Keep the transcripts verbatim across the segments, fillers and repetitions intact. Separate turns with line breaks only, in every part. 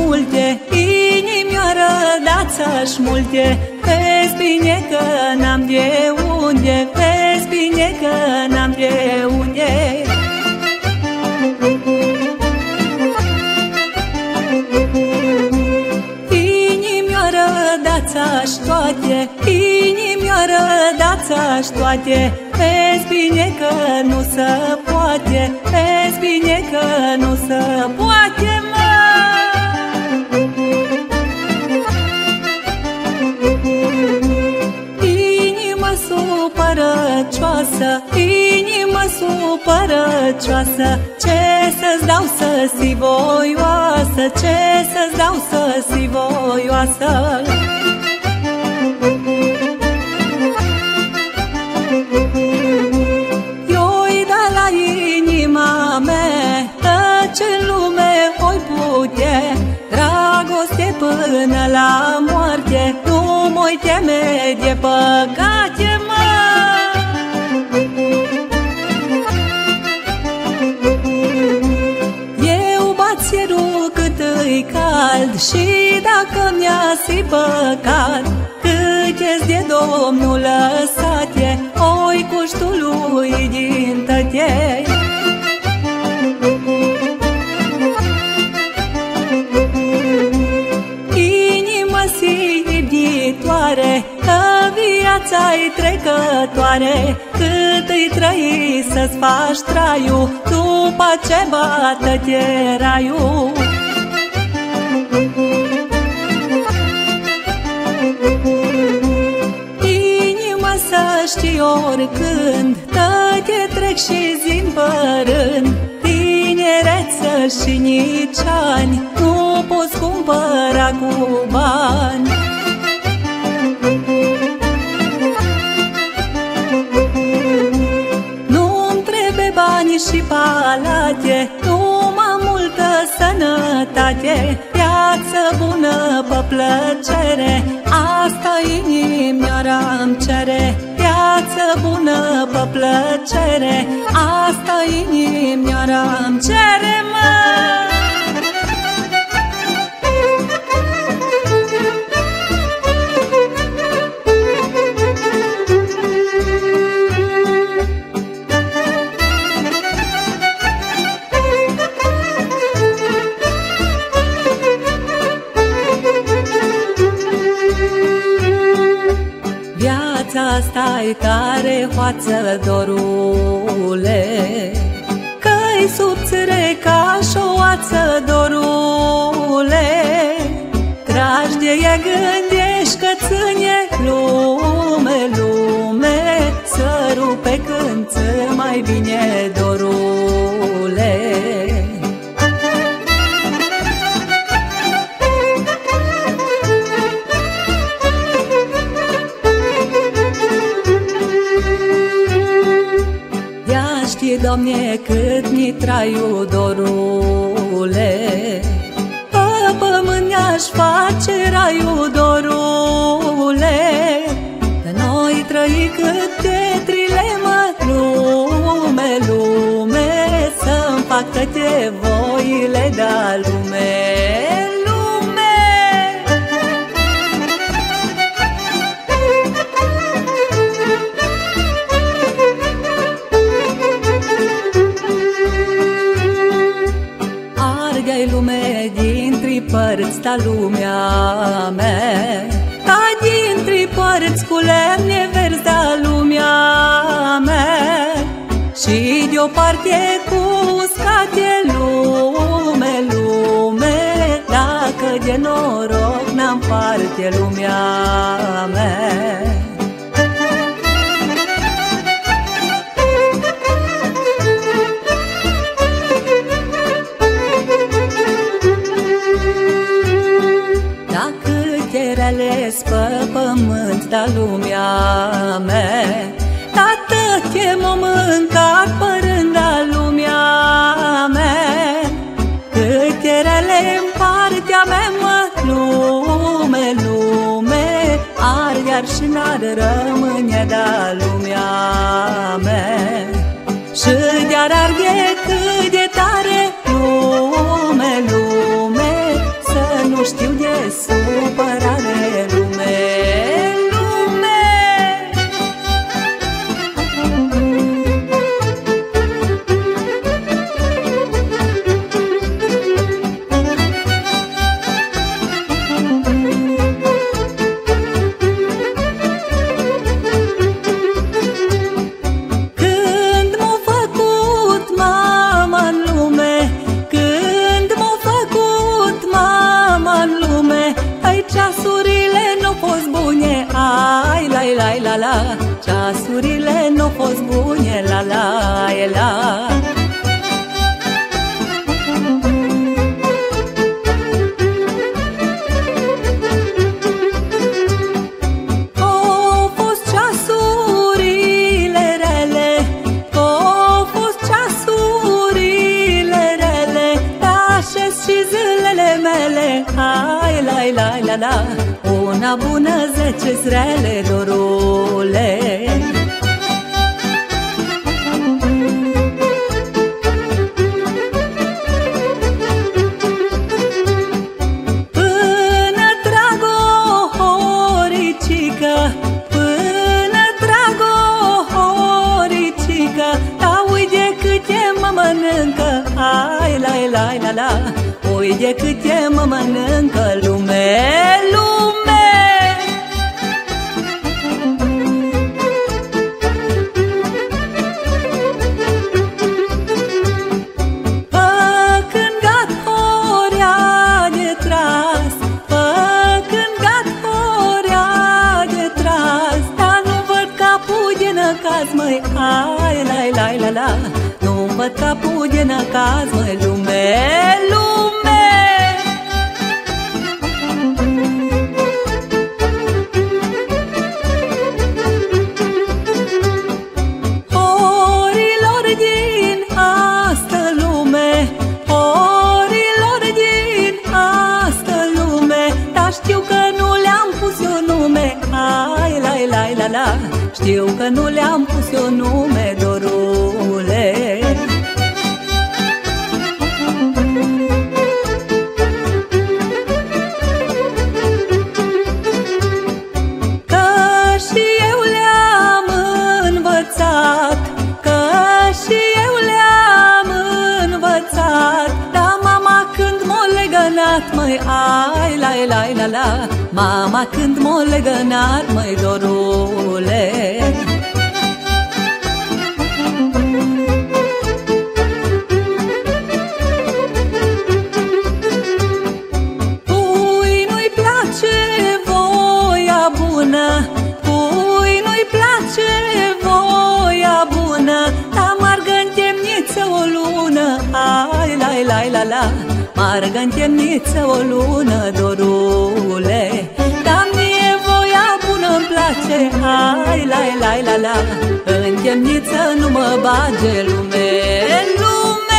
multe, inimioară dați-aș multe. Vezi bine că n-am de unde, vezi bine că n-am de unde. Inimioară dați-aș toate, inimioară dați-aș toate. Vezi bine că nu se poate, vezi bine că nu se poate, mă. Inimă supărăcioasă, inimă supărăcioasă, ce să-ți dau să si voioasă, ce să-ți dau să si voioasă. Eu-i da la inima mea tot ce-n lume oi putea, dragoste până la moarte, nu mă-i teme de păcate, mă. Eu bat cerul cât-i cald și dacă mi-a-si păcat, cât-ești de Domnul lăsate, oi cuștului din tătei. Inimă-si iubitoare, că viața-i trecătoare, cât-i trăi să-ți faci traiul, după ce bată-te raiul. Inima să știi oricând, tă-te trec și zi-n părând, tinereță și nici ani nu poți cumpăra cu bani. Nu-mi trebuie bani și palate, numai multă sănătate, viață bună pe plăcere, asta inimioara-mi cere. Viață bună pe plăcere, asta inimioara-mi cere, mă. Asta-i tare hoață, dorule, că-i subțire ca și o oață, dorule. Tragi de ea, gândești că ține lume, lume, să rupe când ți mai bine, dorule. Doamne, cât mi traiu, dorule, pe pământ ne-aș face raiu, dorule, că noi trăi câte trileme, lume, lume, să-mi fac toate voile de-a lume. Lume din-tri părți, ta lumea mea, ta din-tri părți cu lemne verzi, ta lumea mea, și de-o parte cu uscate, lume, lume, dacă de noroc n-am parte, lumea mea. Ales pe pământ, da lumea mea, tată te m-a mâncat părând, da lumea mea, câte rele-n partea mea, mă, lume, lume, ar iar și n-ar rămâne, da lumea mea, și de-ar arde cât de tare, lume, lume, să la. Au fost ceasurile rele, au fost ceasurile rele, așez și zilele mele, hai la la la la. Una bună, zece zrele, dorule. Până trag o horicică, până trag o horicică, da uite câte mă mănâncă, hai la la la la. Uite câte mă mănâncă lume, lume. Făcând gat horea de tras, făcând gat horea de tras, dar nu văd capul de năcaz, măi, hai la la la la. Nu văd capul de năcaz, măi, lume, lume. Horilor din astă lume, horilor din astă lume, dar știu că nu le-am pus eu nume, hai la la la la. Știu că nu le-am pus eu nume, dorule. Că și eu le-am învățat, că și eu le-am învățat, dar mama când m-a legănat, măi, ai la la la la. Mama când m-a legănat, măi, dorule. Cui nu-i place voia bună, cui nu-i place voia bună, dar margă în temniță o lună, hai la la la la. Margă în temniță o lună, dorule. Dar mie voia bună-mi place, hai la la la la. În temniță nu mă bage lume, lume.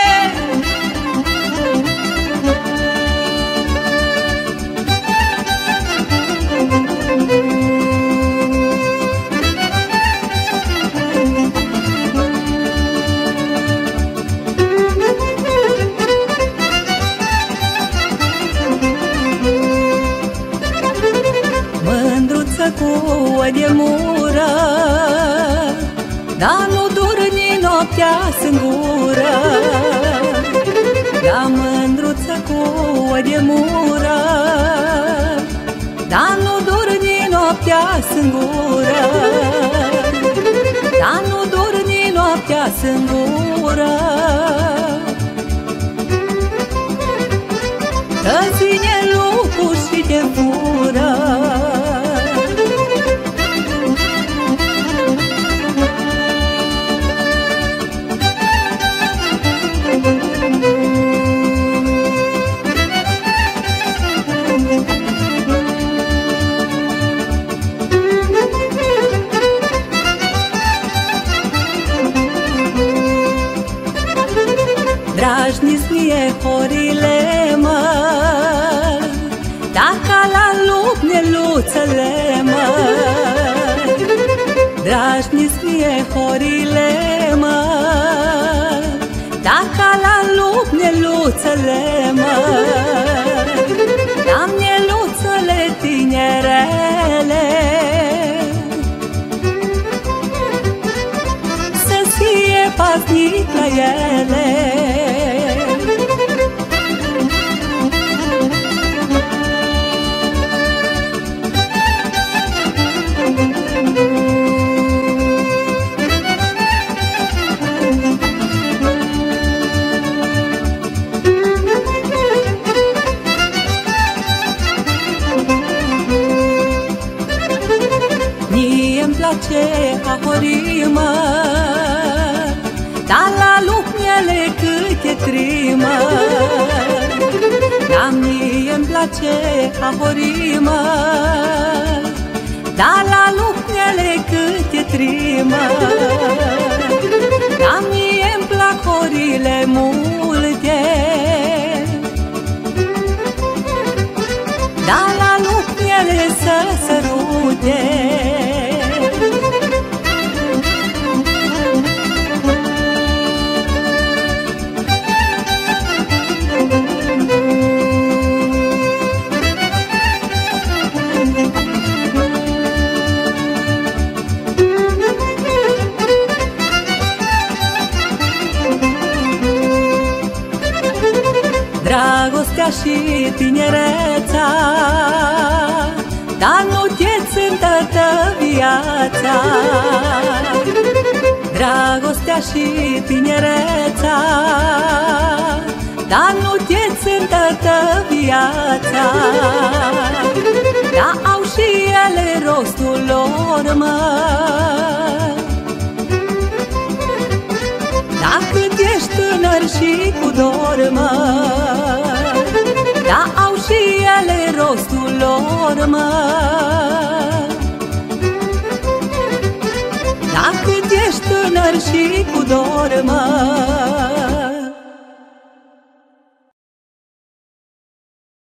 Mândruță cu o de mură, dar nu dormi noaptea singură. Da, mândruță cu o de mură, dar nu dormi noaptea singură. Da, nu dormi noaptea singură. Că ține lucruri și te fură. Dražni-s-mie horile, mă, dacă la lup neluțele, mă. Dražni-s-mie horile, mă, dacă la lup neluțele, mă. Am neluțele tinerele, să-ți fie paznic la ele. Mie-mi place a horimă, trimă. La mie îmi place a horimă, dar la lucrele cât e trimă. La mie îmi plac horile multe, dar la lucrele să sărute. Dragostea și tinereța, dar nu te-ți îndată viața. Dragostea și tinereța, dar nu te-ți îndată viața. Dar au și ele rostul lor, mă, dacă ești tânăr și cu dor, mă. Da, au și ele rostul lor, mă, dacă ești tânăr și cu dor, mă.